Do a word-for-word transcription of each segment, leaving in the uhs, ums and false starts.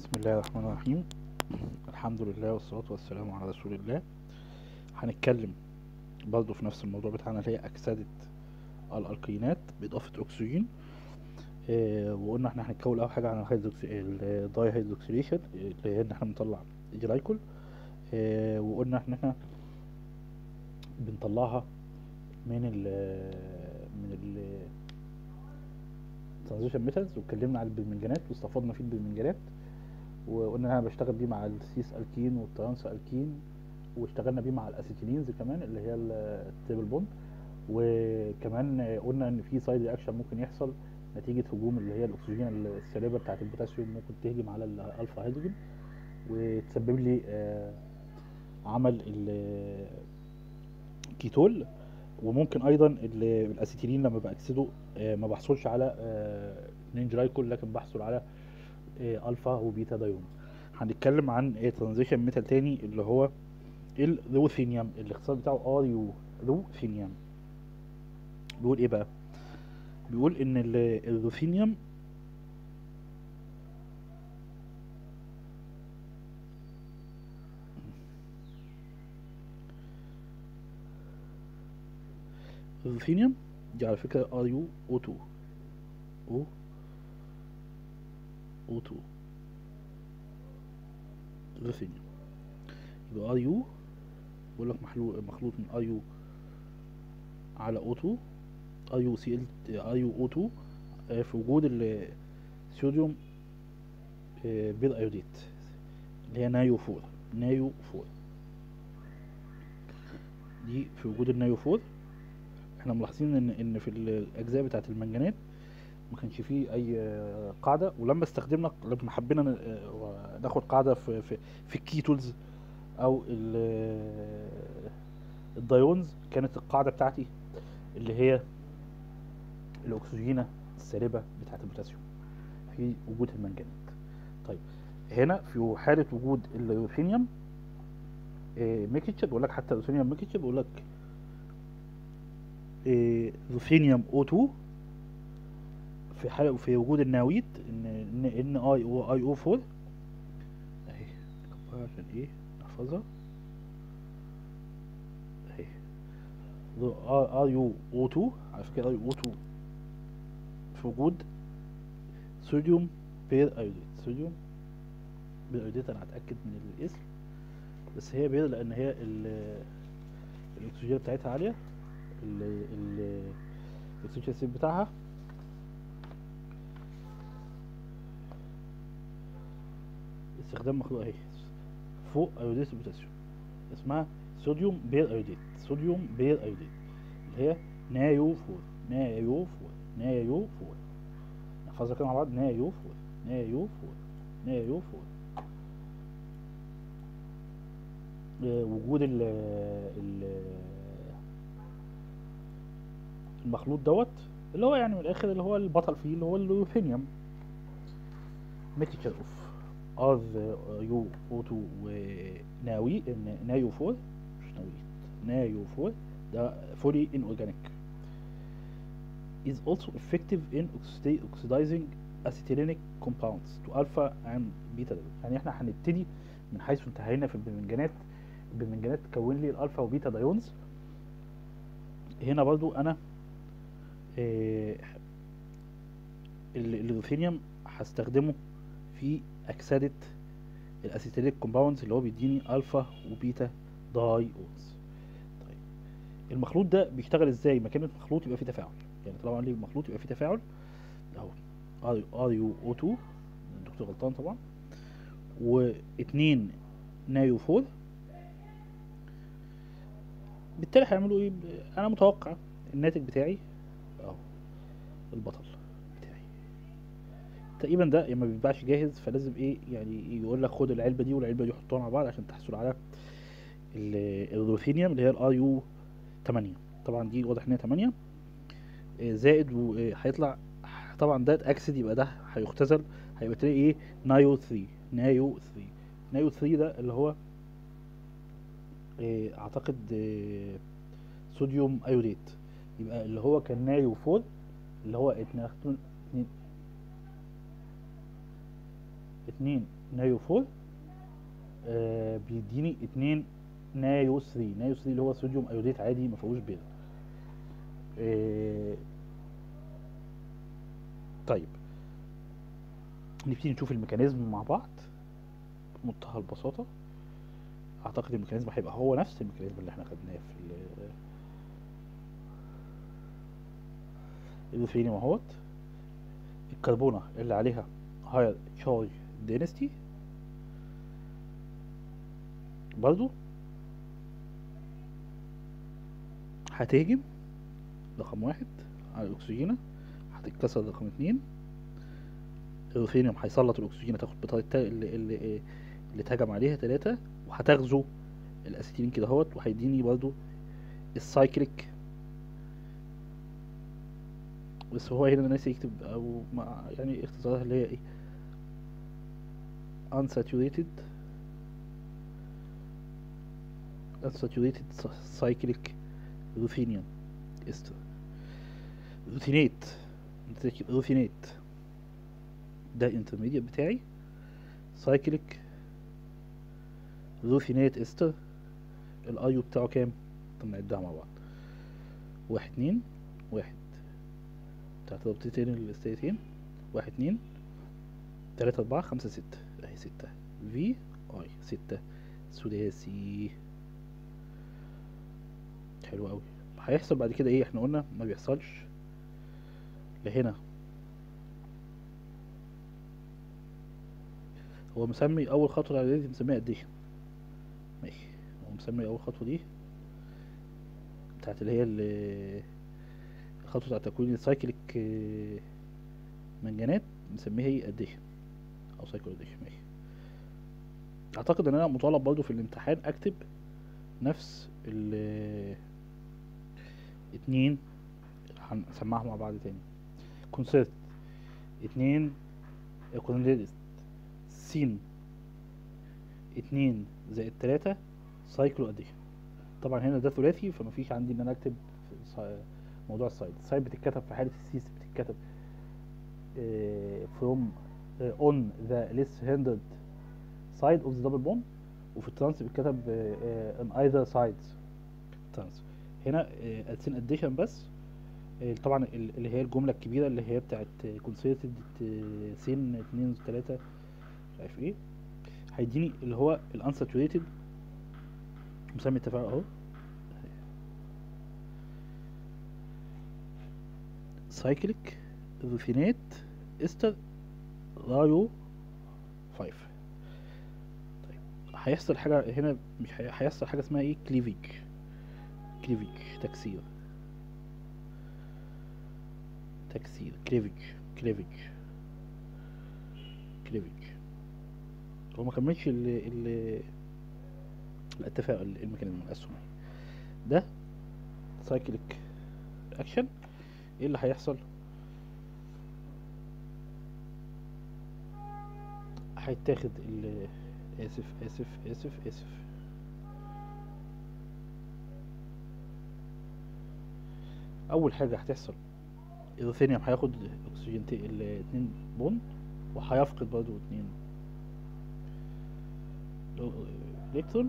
بسم الله الرحمن الرحيم. الحمد لله والصلاة والسلام على رسول الله. هنتكلم برضه في نفس الموضوع بتاعنا اللي هي أكسدة الألقينات بإضافة أكسجين. آه وقلنا احنا هنتكلم أول حاجة عن الداي هيدروكسيليشن اللي هي إن احنا بنطلع الجلايكول. آه وقلنا ان احنا بنطلعها من ال من ال ترانزيشن ميتالز، واتكلمنا على البرمنجانات واستفدنا في البرمنجانات، وقلنا انا بشتغل بيه مع السيس الكين والترانس الكين، واشتغلنا بيه مع الاسيتيلينز كمان اللي هي التريبل بوند. وكمان قلنا ان في سايد رياكشن ممكن يحصل نتيجه هجوم اللي هي الاكسجين السالبه بتاعه البوتاسيوم، ممكن تهجم على الالفا هيدروجين وتسبب لي آه عمل الكيتول. وممكن ايضا الاسيتيلين لما باكسده آه ما بحصلش على آه اتنين جلايكول، لكن بحصل على آه الفا وبيتا دايون. هنتكلم عن ايه ترانزيشن ميتال تاني اللي هو الروثينيوم، الاختصار بتاعه ار يو روثينيوم. بيقول ايه بقى؟ بيقول ان الروثينيوم الروثينيوم دي على فكره ار يو او اتنين او او اتنين روثينيوم. يبقى ار يو بيقول لك مخلوط مخلوط من ار يو على او اتنين، ار يو سي ال ار يو او اتنين في وجود الصوديوم بالايوديت اللي هي نايو اربعة نايو اربعة. دي في وجود النايو اربعة. احنا ملاحظين ان ان في الاجزاء بتاعه المنجنات ما كانش فيه اي قاعده، ولما استخدمنا لما حبينا ناخد قاعده في في, في الكيتولز او الدايونز، كانت القاعده بتاعتي اللي هي الاكسجينه السالبه بتاعه البوتاسيوم في وجود المنجنات. طيب هنا في حاله وجود الروثينيوم ميكتشر بيقول لك، حتى الروثينيوم ميكتشر بيقول لك روثينيوم او اتنين في حاله في وجود النوويت ان ان ان اي او اي او اربعة اهي عشان ايه نحفظها اهي. ار يو او اتنين على فكره ار يو او اتنين في وجود صوديوم بير ايوديت. صوديوم بير ايوديت انا هتاكد من الاسم، بس هي بير لان هي الاكسجين بتاعتها عاليه، الاكسجين بتاعها استخدام مخلوق اهي فوق ايوديت البوتاسيوم، اسمها صوديوم بير ايوديت. صوديوم بير ايوديت اللي هي نايو اربعة نايو اربعة نايو اربعة. نحفظها كده مع بعض: نايو اربعة نايو اربعة نايو اربعة. وجود ال ال المخلوط دوت اللي هو يعني من الاخر اللي هو البطل فيه اللي هو الروثينيوم ميكتشر اوف ار يو او اتنين وناوي نايو اربعة مش ناوي نايو اربعة ده fully inorganic is also effective in oxidizing acetylenic compounds to alpha and beta. يعني احنا هنبتدي من حيث انتهينا في البرمنجانات. البرمنجانات تكون لي الالفا وبيتا دايونز. هنا برضو انا إيه الروثينيوم هستخدمه في اكسده الاسيتيليك كومباوندز اللي هو بيديني الفا وبيتا دايونز. طيب المخلوط ده بيشتغل ازاي؟ ما كلمه مخلوط يبقى فيه تفاعل، يعني طالما قال لي مخلوط يبقى فيه تفاعل اهو ار يو او اتنين الدكتور غلطان طبعا، واتنين نايو اربعة. بالتالي هيعملوا ايه؟ انا متوقع الناتج بتاعي اهو البطل بتاعي تقريبا ده ما بيتباعش جاهز، فلازم ايه يعني يقول لك خد العلبه دي والعلبه دي حطهم مع بعض عشان تحصل على الروثينيوم اللي هي الار يو تمانية. طبعا دي واضح ان هي تمانية زائد وهيطلع طبعا ده اتاكسد، يبقى ده هيختزل هيبقى تلاقي ايه نايو تلاتة نايو تلاتة نايو تلاتة ده اللي هو إيه اعتقد إيه صوديوم ايوديت، يبقى اللي هو كان نايو اربعة اللي هو اتنين اتنين نايو فور آه بيديني اتنين نايو ثري. نايو ثري اللي هو صوديوم ايوديت عادي ما فيهوش بيض. آه طيب نبتدي نشوف الميكانيزم مع بعض بمنتهى البساطة. اعتقد الميكانيزم هيبقى هو نفس الميكانيزم اللي احنا خدناه في الروثينيوم اهوت. الكربونة اللي عليها هاير تشارج دينستي برضو هتهجم رقم واحد على الاكسجينة، هتتكسر رقم اتنين. الروثينيوم هيسلط الاكسجينة تاخد بطارية اللي, اللي, اللي اتهجم عليها تلاتة، وهتغزو الاسيتيلين كده اهوت، وهيديني برضو السايكليك. بس هو هنا ناسي يكتب او مع يعني اختصارها اللي هي ايه unsaturated unsaturated cyclic ruthenium ester روثينيت. روثينيت ده الانترميديت بتاعي سايكليك روثينيت استر. الايو بتاعه كام؟ طب نعدها مع بعض. واحد اتنين واحد بتاعت ربطتين الاستيتين، واحد اتنين تلاتة اربعة خمسة ستة اهي ستة في اي ستة ثلاثي. حلو اوي. هيحصل بعد كده ايه؟ احنا قلنا ما بيحصلش لهنا. هو مسمي اول خطوة على دي مسميها اديشن. ماشي، هو مسمي اول خطوة دي بتاعت اللي هي الخطوة بتاعت تكوين السايكليك منجنات مسميها هي اديشن او سايكل اديشن. ماشي. اعتقد ان انا مطالب برضو في الامتحان اكتب نفس ال اتنين هنسمعها مع بعض تاني. كونسيرت اتنين كونسيرت سين اتنين زائد تلاتة سايكلو اديشن. طبعا هنا ده ثلاثي فمفيش عندي ان انا اكتب في موضوع السايد. السايد بتتكتب في حالة السيس بتتكتب from uh, on the less hindered side of the double bond، وفي الترانس بيتكتب uh, on either sides trans. هنا ادسين اديشن بس. uh, طبعا اللي هي الجملة الكبيرة اللي هي بتاعت concerted سين اتنين تلاتة مش عارف ايه، هيديني اللي هو الانساتوريتد مسمي التفاعل اهو سايكليك روثينات استر رايو خمسة. طيب هيحصل حاجة هنا، مش هيحصل حاجة اسمها ايه كليفيج. كليفيج تكسير تكسير كليفيج كليفيج كليفيج. هو ما كملش ال ال التفاعل الميكانيزم الاسهم ده سايكليك اكشن. ايه اللي هيحصل؟ هيتاخد ال اسف اسف اسف اسف اول حاجه هتحصل الروثينيوم هياخد اكسجين الاتنين بوند، وهيفقد برضو اتنين الكترون.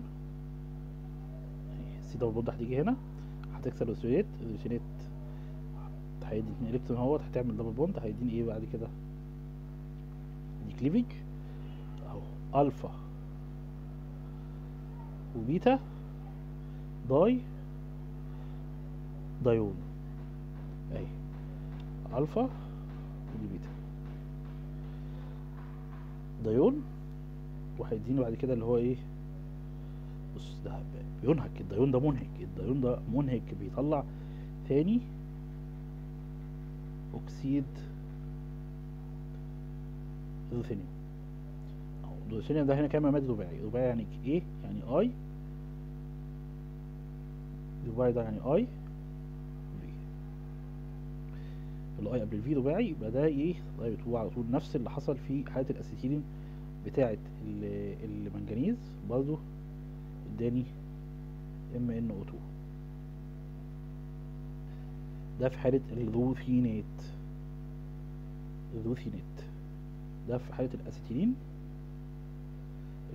سي دبل بوند هتيجي هنا هتكسر الاكسجينات. الاكسجينات هيدي اتنين الكترون اهوت، هتعمل دبل بوند هيديني ايه بعد كده؟ دي كليفيج اهو الفا وبيتا داي دايون اهي الفا ودي بيتا دايون، وهيديني بعد كده اللي هو ايه؟ بص ده بينهك. الدايون ده منهك، الدايون ده منهك بيطلع ثاني اكسيد روثينيوم. اهو الروثينيوم ده هنا كام مادة رباعي. رباعي يعني ايه؟ يعني اي. رباعي ده يعني اي في. الاي قبل الفي رباعي يبقى ده ايه؟ طيب هو على طول نفس اللي حصل في حالة الاسيتيلين بتاعة المنجنيز برضو اداني ام ان او اتنين. ده في حالة الروثينات. الروثينات ده في حالة الاسيتيلين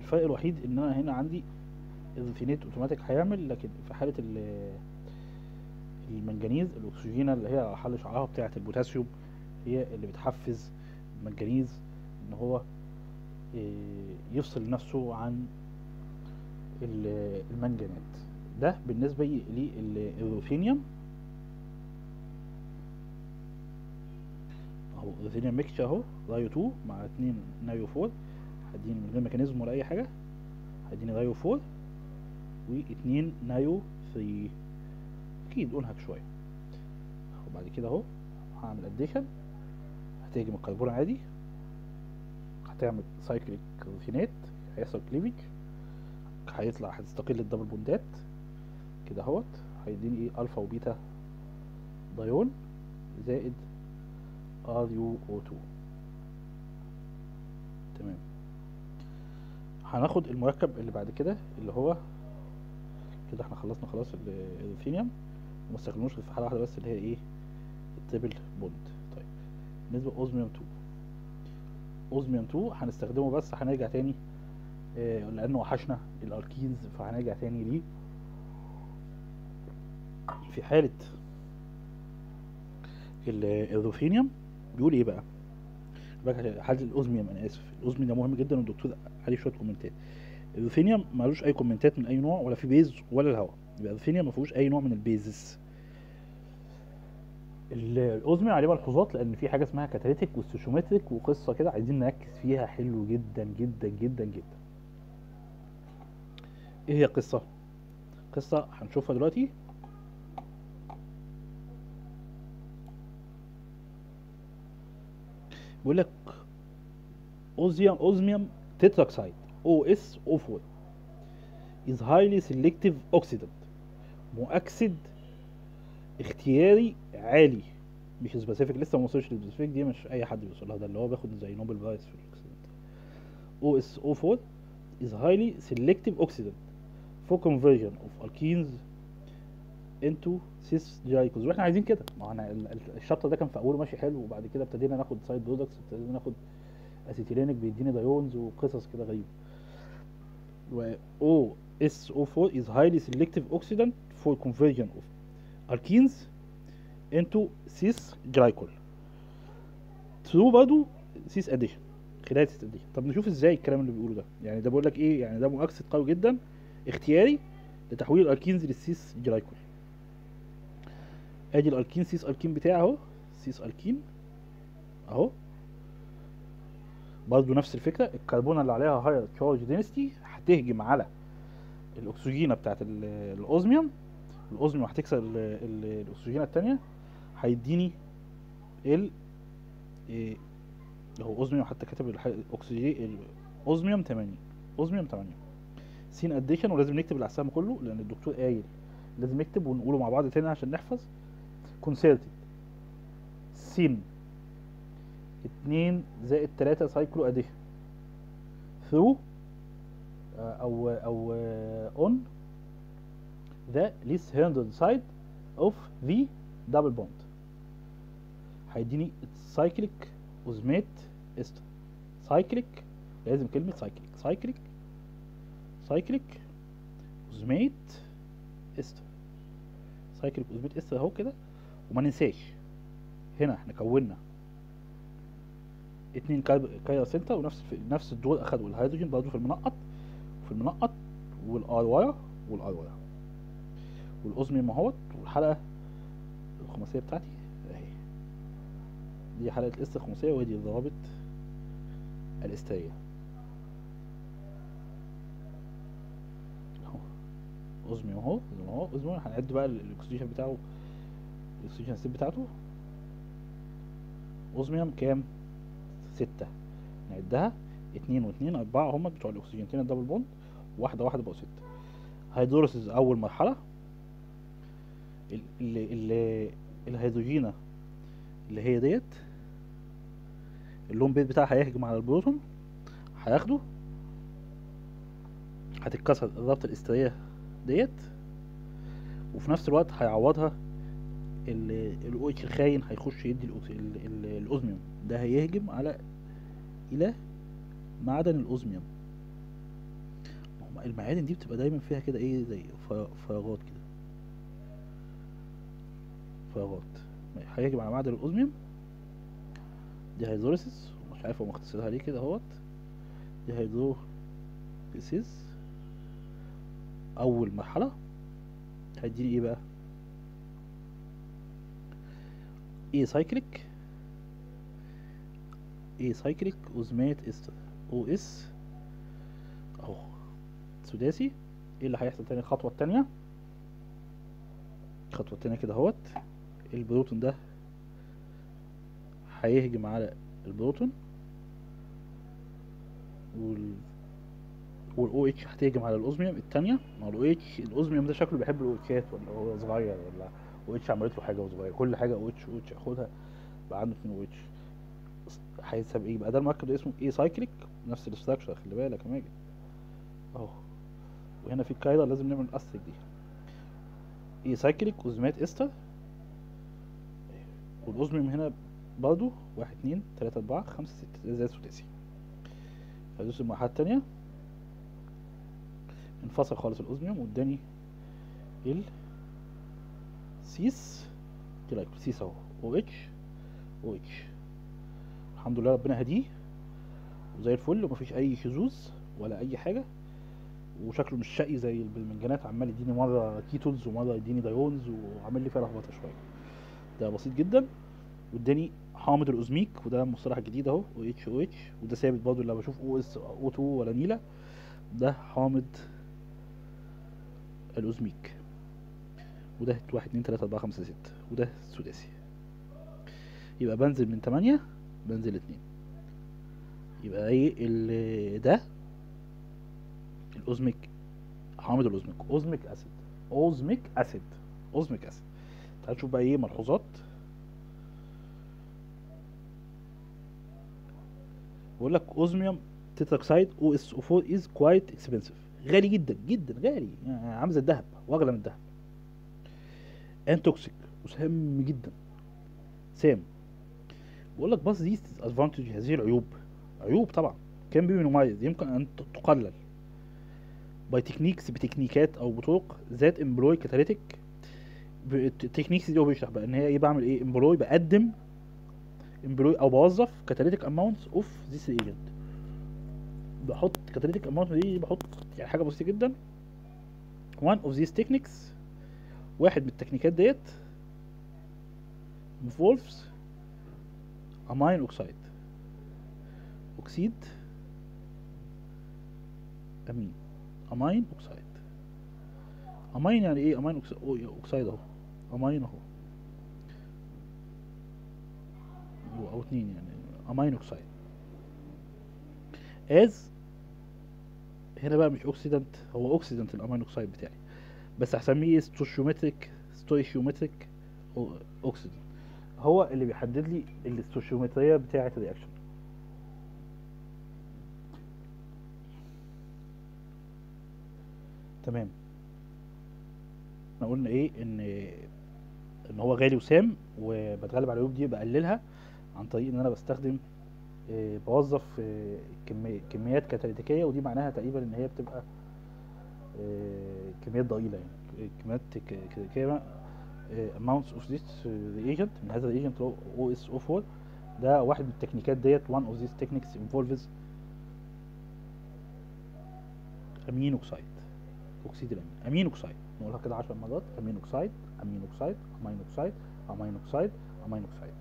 الفرق الوحيد ان انا هنا عندي الروثينات اوتوماتيك هيعمل، لكن في حاله ال- المنجنيز الاكسجينه اللي هي حل شعرها بتاعه البوتاسيوم هي اللي بتحفز المنجنيز ان هو إيه، يفصل نفسه عن ال- المنجنات. ده بالنسبه للروثينيوم اهو. الروثينيوم ميكشر اهو رايو اتنين مع اتنين نايو اربعة، هديني من غير ميكانيزم ولا اي حاجه، هديني رايو اربعة واتنين نايو تلاتة، اكيد انهك شويه. وبعد كده اهو هعمل اديشن، هتهجم الكربون عادي، هتعمل سايكليك روثينات، هيحصل كليفج، هيطلع هتستقل الدبل بوندات كده اهوت، هيديني ايه الفا وبيتا دايون زائد ار يو او اتنين. تمام. هناخد المركب اللي بعد كده اللي هو كده احنا خلصنا خلاص الروثينيوم وما استخدموش غير في حاله واحده بس اللي هي ايه التريبل بوند. طيب بالنسبه لاوزميوم اتنين، اوزميوم اتنين هنستخدمه بس هنرجع تاني آه لانه وحشنا الالكينز، فهنرجع تاني ليه في حاله الروثينيوم. بيقول ايه بقى بقى حاله الاوزميوم؟ انا اسف، الاوزميوم ده مهم جدا والدكتور عليه شويه كومنتات. الروثينيوم مالوش اي كومنتات من اي نوع، ولا في بيز ولا الهواء، يبقى الروثينيوم ما فيهوش اي نوع من البيزز. الاوزميوم عليه ملحوظات لان في حاجه اسمها كاتاليتيك والسوشيومتريك وقصه كده عايزين نركز فيها حلو جدا جدا جدا جدا. ايه هي القصه؟ قصه هنشوفها دلوقتي. بيقول لك اوزيوم اوزميوم تتراكسايد او اس او اربعة is highly selective oxidant، مؤكسد اختياري عالي، مش سبيسيفيك، لسه ما وصلش للسبيسيفيك، دي مش اي حد بيوصل لها، ده اللي هو بياخد زي نوبل برايز في الاكسيدنت. او اس او اربعة is highly selective oxidant for conversion of alkenes into cis glycols. واحنا عايزين كده، ما احنا الشابتر ده كان في اوله ماشي حلو، وبعد كده ابتدينا ناخد سايد برودكتس، ابتدينا ناخد اسيتيلينيك بيديني دايونز وقصص كده غريبه. و او اس او اربعة is highly selective oxidant for conversion of alkenes into cis glycol through برضه cis addition، خلال cis addition. طب نشوف ازاي الكلام اللي بيقوله ده. يعني ده بيقول لك ايه؟ يعني ده مؤكسد قوي جدا اختياري لتحويل الالكينز للسيس جلايكول. ادي الالكين، سيس الكين بتاعه اهو، سيس الكين اهو، برضه نفس الفكره، الكربونه اللي عليها هاير تشارج دينستي هتهجم على الاكسجينه بتاعت الاوزميوم، الاوزميوم هتكسر الاكسجينه الثانيه، هيديني ال إيه هو اوزميوم، حتى كاتب الاكسجين اوزميوم تمانية، اوزميوم تمانية سين اديشن. ولازم نكتب العسام كله لان الدكتور قايل لازم نكتب ونقوله مع بعض تاني عشان نحفظ. كونسيرتد سين اتنين زائد تلاتة سايكلو اديشن ثرو او او اون ذا ليست هاندد سايد اوف ذا دبل بوند، هيديني سايكليك اوزميت استر. سايكليك لازم كلمه سايكليك، سايكليك سايكليك اوزميت استر، سايكليك اوزميت استر اهو كده. وما ننساش هنا احنا كونا اتنين كايرا سنتر، ونفس نفس الدور اخدوا الهيدروجين برضه في المنقط وفي المنقط والار ورا والار ورا والاوزميوم اهوت. والحلقه الخماسيه بتاعتي اهي، دي حلقه الاس الخماسيه، ودي الضوابط الاستريه اهو. اوزميوم اهو زي ما هو اوزميوم. هنعد بقى الاكسجين بتاعه، الاكسجين ستيت بتاعته اوزميوم كام؟ ستة، نعدها اتنين واتنين اربعة، هما بتوع الاكسجينتين الدبل بوند، واحدة واحدة بقوا ستة. هيدروليسيس اول مرحلة، ال ال ال الهيدروجينة اللي هي ديت اللون بيت بتاعها هيهجم على البروتون، هياخده، هتتكسر الرابطة الاسترية ديت، وفي نفس الوقت هيعوضها الاو اتش الخاين، هيخش يدي الاوزميوم ده، هيهجم على الى معدن الاوزميوم المعادن دي بتبقى دايما فيها كده ايه زي فر- فراغات كده، فراغات. هيجي مع معدن الاوزميوم دي هيدروليسيس، مش عارف هو مختصرها ليه كده اهوت. دي هيدروليسيس اول مرحله هيديني ايه بقى؟ ايه سايكليك، ايه سايكليك اوزمات استر او اس اهو سداسي. ايه اللي هيحصل تاني؟ الخطوه التانيه، الخطوه التانيه كده اهوت، البروتون ده هيهجم على البروتون، وال والاو اتش هتهجم على الاوزميوم التانية. ما هو الاو اتش الاوزميوم ده شكله بيحب الاو اتشات، ولا هو صغير، ولا او اتش عملت له حاجه وهو صغير؟ كل حاجه او اتش او اتش ياخدها بقى عنده اتنين او اتش. هيساب ايه؟ يبقى ده المركب ده اسمه ايه سايكليك، نفس الاستراكشر خلي بالك يا ماجد اهو. وهنا في الكايرا لازم نعمل الاستريك دي، ايه سايكليك اوزمات استر. والاوزميوم هنا برضو واحد اتنين تلاتة اربعة خمسة ستة زي السداسي. هدوس المرحلة التانية، انفصل خالص الاوزميوم واداني ال سيس كده، سيس اهو او اتش او اتش. الحمد لله ربنا هديه وزي الفل ومفيش اي شذوذ ولا اي حاجه، وشكله مش شقي زي البرمنجانات، عمال يديني مره كيتونز ومره يديني دايونز وعامل لي فيها لخبطه شويه. ده بسيط جدا. واداني حامض الاوزميك، وده مصطلح جديد اهو او اتش او اتش، وده ثابت برضه لما بشوف او اس او اتنين ولا نيله، ده حامض الاوزميك. وده واحد اتنين تلاتة اربعة خمسة ستة، وده سداسي. يبقى بنزل من تمانية بنزل اتنين. يبقى ايه ال- ده الاوزميك، حامض الاوزميك، اوزميك اسيد، اوزميك اسيد، اوزميك اسيد. تعال نشوف بقى ايه ملحوظات. بقول لك اوزميوم تتراكسايد او اس او اربعة از كوايت اكسبنسيف، غالي جدا جدا، غالي يعني عامل زي الذهب واغلى من الذهب. ان توكسيك وسام جدا، سام. بقول لك بس دي ادفانتج، هذه العيوب، عيوب طبعا كان بي مميز يمكن ان ت- تقلل باي تكنيكس، بتكنيكات او بطرق ذات امبلوي كاتاليتيك. التكنيكس دي هو بيشرح بقى ان هي ايه، بعمل ايه امبلوي، بقدم امبلوي او بوظف كاتاليتيك اماونتس اوف ذيس ايجنت. بحط كاتاليتيك اماونت دي، بحط يعني حاجه بسيطه جدا. one of these techniques، واحد من التكنيكات ديت involves amine oxide، اكسيد امين، امين اوكسايد. امين يعني ايه؟ امين اوكسايد اهو، امين اهو، او أو اتنين يعني امين اوكسايد. از هنا بقى مش اوكسيدنت، هو اوكسيدنت الامين اوكسايد بتاعي، بس هسميه ستوشيومتريك، ستويشيومتريك اوكسيدنت. هو اللي بيحدد لي الاستوشيومتريه بتاعه الرياكشن. تمام. احنا قلنا ايه؟ ان ان هو غالي وسام، وبتغلب على العيوب دي بقللها عن طريق ان انا بستخدم آه، بوظف آه، كمي- كميات كاتاليتيكيه، ودي معناها تقريبا ان هي بتبقى آه، كميات ضئيله، يعني كميات كاتاليتيكيه آه، amounts of this آه، reagent، من هذا الريجنت او اس او اربعة. ده واحد من التكنيكات ديت. one of these techniques involves امين اوكسايد، اكسيد الامين، امين اوكسايد. نقولها كده عشر مرات: امين اوكسايد، امين اوكسايد، امين اوكسايد، امين اوكسايد، امين اوكسايد.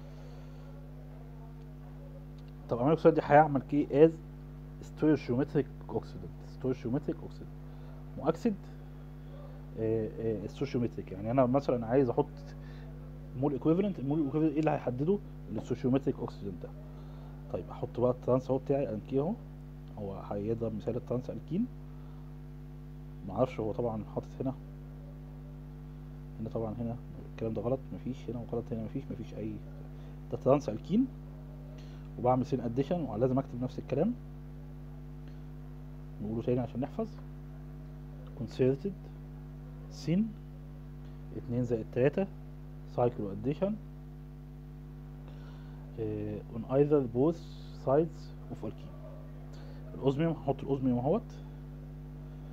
طب امين اوكسايد دي هيعمل ايه؟ از ستويشيومتريك اوكسيدنت، ستويشيومتريك اوكسيدنت، مؤكسد ستويشيومتريك. يعني انا مثلا عايز احط مول ايكويفالنت، المول ايكويفالنت ايه اللي هيحدده؟ الستويشيومتريك اوكسيدنت ده. طيب احط بقى الترانس اهو بتاعي الكين اهو، هو هيضرب مثال الترانس الكين. معرفش هو طبعا حاطط هنا، هنا طبعا هنا الكلام ده غلط، مفيش هنا، وغلط هنا، مفيش مفيش اي، ده ترانس الكين. وبعمل سين اديشن، ولازم اكتب نفس الكلام نقوله تاني عشان نحفظ. concerted سين اتنين زائد تلاتة cycle addition uh, on either both sides of alkene. الاوزميوم هحط الاوزميوم اهوت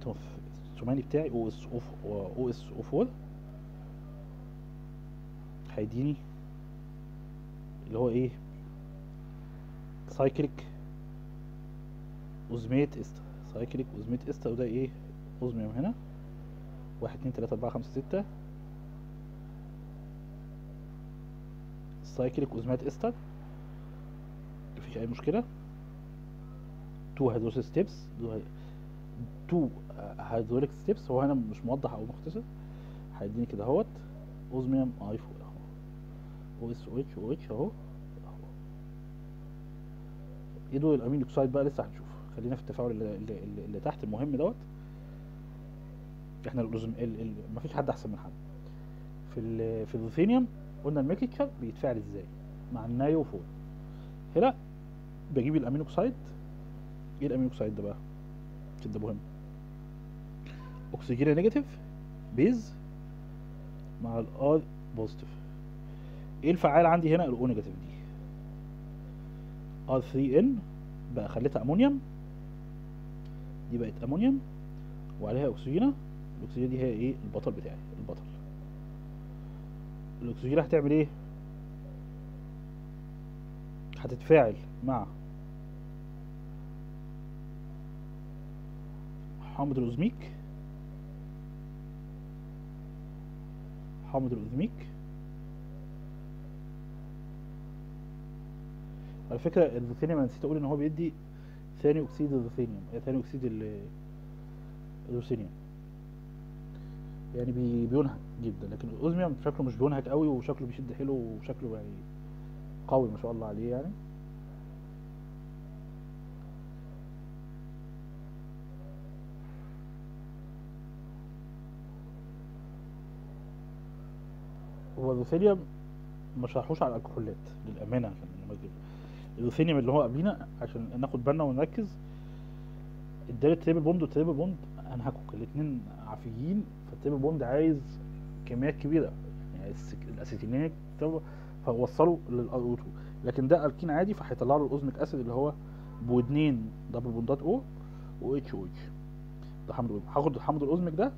الثماني بتاعي او اس او اس او اربعة هيديني اللي هو ايه سايكليك اوزميت استر، سايكليك اوزميت استر، وده ايه اوزميوم هنا واحد اتنين تلاتة اربعة خمسة ستة سايكليك اوزميت استر، مفيش اي مشكلة. تو هيدروسيس ستيبس، تو هيدروليك ستيبس، هو هنا مش موضح او مختصر، هيديني كده اهوت اوزميوم اي فور اهو او اس او اتش او اتش اهو. ايه دول الامين اوكسايد بقى لسه هنشوف، خلينا في التفاعل اللي, اللي, اللي تحت المهم دوت. احنا الأوزم... ال... ال... مفيش حد احسن من حد في ال... في الروثينيوم. قلنا الميكتشر بيتفاعل ازاي مع النايو فور. هنا بجيب الامين اوكسايد. ايه الامين اوكسايد ده بقى عشان ده مهم؟ اكسجين نيجاتيف بيز مع الار بوزيتيف. ايه الفعال عندي هنا؟ الاو نيجاتيف دي ار ثري ان بقى خليتها امونيوم، دي بقت امونيوم وعليها اكسجينه. الاكسجينه دي هي ايه؟ البطل بتاعي، البطل. الاكسجينه هتعمل ايه؟ هتتفاعل مع حامض الاوزميك، حامض الاوزميك. على فكره الروثينيوم انا نسيت اقول ان هو بيدي ثاني اكسيد الروثينيوم، ثاني اكسيد الروثينيوم، يعني بي بينهك جدا. لكن الاوزميوم شكله مش بينهك قوي، وشكله بيشد حلو، وشكله يعني قوي ما شاء الله عليه يعني. هو الروثينيوم ما شرحوش على الكحولات للامانه، عشان الروثينيوم اللي هو قبلينا عشان ناخد بالنا ونركز. ادالي التريبل بوند والتريبل بوند انهكوا الاثنين عافيين، فالتريبل بوند عايز كميات كبيره يعني الاسيتيلينيك، فوصلوا للار او اتنين. لكن ده الكين عادي، فهيطلع له الاوزميك اسيد اللي هو بودنين دبل بوندات او و اتش او اتش. ده حمض الاوزميك. هاخد الحمض الاوزميك ده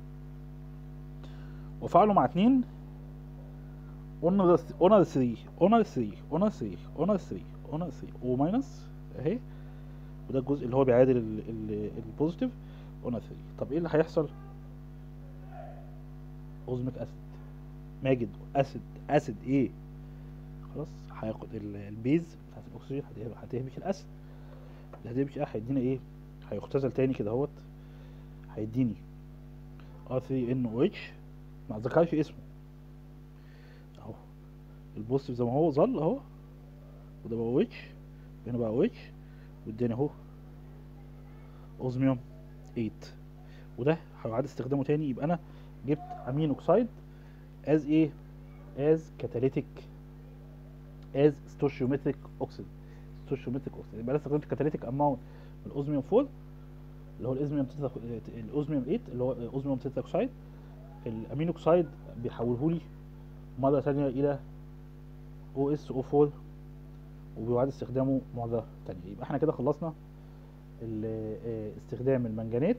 وافعله مع اتنين اونر اونر ثري اونر ثري اونر ثري اونر ثري اونر ثري او ماينس اهي، وده الجزء اللي هو بيعادل البوزيتيف اونر ثري. طب ايه اللي هيحصل؟ اوزميك اسيد ماجد اسيد اسيد ايه خلاص، هياخد البيز بتاعت الاكسجين هتهبش الاسيد، اللي هتهبش ايه هيدينا ايه؟ هيختزل تاني كده اهوت، هيديني ار ثري ان او اتش، ما ذكرش اسمه اهو، البوزيتيف زي ما هو ظل اهو، وده بقى او اتش، هنا بقى او اتش، واداني اهو اوزميوم تمانية، وده هيعاد استخدامه تاني. يبقى انا جبت امين اوكسايد از ايه؟ از كاتاليتيك، از ستوشيومتريك اوكسيد، ستوشيومتريك اوكسيد. يبقى انا استخدمت كاتاليتيك اماونت من الاوزميوم اربعة اللي هو الازميوم الاوزميوم تمانية اللي هو اوزميوم تترا اوكسايد. الامين اوكسايد بيحوله لي مره ثانيه الى او اس او اربعة وبيعاد استخدامه مره ثانيه. يبقى احنا كده خلصنا استخدام المنجنات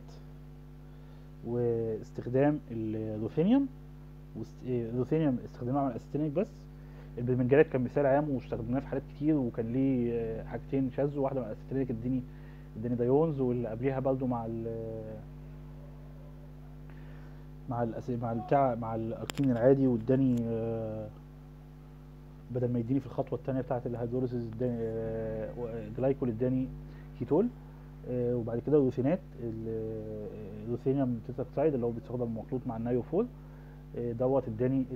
واستخدام الروثينيوم. الروثينيوم استخدمناه على الاسيتينيك بس، البرمنجانات كان مثال عام واستخدمناه في حالات كتير، وكان ليه حاجتين شاذ، واحده مع الاسيتينيك اديني اداني دايونز، واللي قبليها برضه مع ال مع ال مع البتاع مع الالكين العادي، واداني بدل ما يديني في الخطوه الثانيه بتاعه الهيدروليسيس اداني جلايكول، اداني كيتول. وبعد كده الروثينات الروثينيوم تتراكسايد اللي هو بيستخدم مخلوط مع النايو فور دوت اداني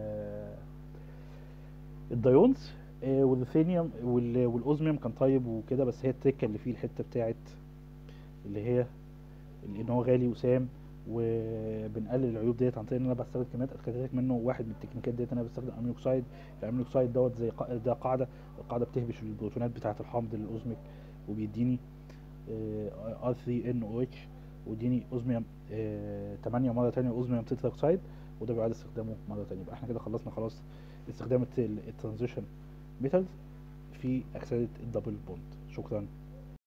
الدايونز. والروثينيوم والاوزميوم كان طيب وكده، بس هي التركه اللي فيه الحته بتاعت اللي هي ان هو غالي وسام، وبنقلل العيوب ديت عن طريق ان انا بستخدم كميات اتكاتيك منه. واحد من التكنيكات ديت انا بستخدم امين اوكسايد. الامين اوكسايد دوت زي قا... ده قاعده، القاعده بتهبش البروتونات بتاعه الحامض الاوزميك، وبيديني ار ثري ان او اتش، ويديني اوزميوم تمانية مره ثانيه اوزميوم تترا اوكسايد، وده بيعاد استخدامه مره ثانيه. يبقى احنا كده خلصنا خلاص استخدام الترانزيشن ميتالز في اكسده الدبل بوند. شكرا.